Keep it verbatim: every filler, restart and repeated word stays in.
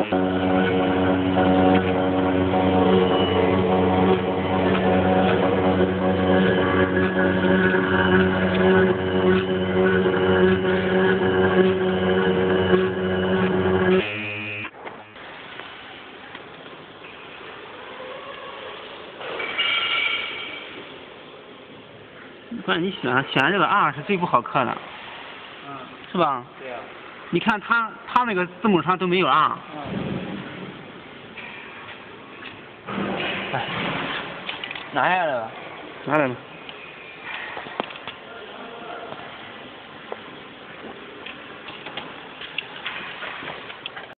不是你选选这个 R 是最不好刻的， 嗯， 是吧？ 对呀、啊。 你看他他那个字母上都没有 R。 嗯。 哎， 拿下来了。 拿来了。